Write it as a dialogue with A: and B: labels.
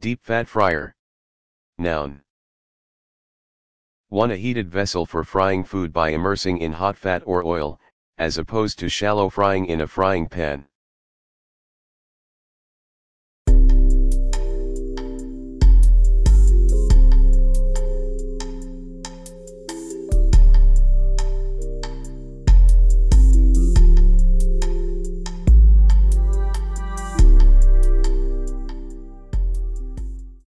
A: Deep fat fryer. Noun. 1. A heated vessel for frying food by immersing in hot fat or oil, as opposed to shallow frying in a frying pan.